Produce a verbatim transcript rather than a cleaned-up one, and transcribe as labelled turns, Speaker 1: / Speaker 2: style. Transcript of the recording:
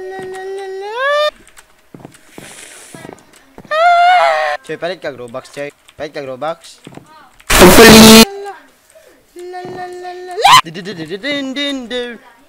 Speaker 1: Coy, palit ka Robux, coy. Palit ka Robux.
Speaker 2: Hopefully.
Speaker 1: Din din din din din.